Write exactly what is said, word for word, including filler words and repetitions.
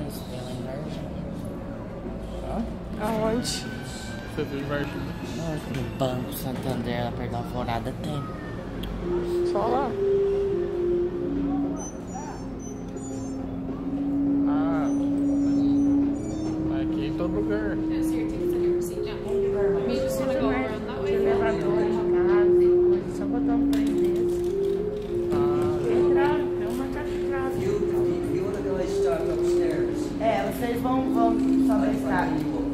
Mas tem lá em Varginha. Aonde? Você viu em Varginha? No Banco Santander, lá perto da Alvorada, tem. Só lá? Ah, aqui em todo lugar. De elevador em casa, só botar um trem desse. Entrar, é uma catedral. You, you want to go start upstairs. É, vocês vão, vão só pra estar.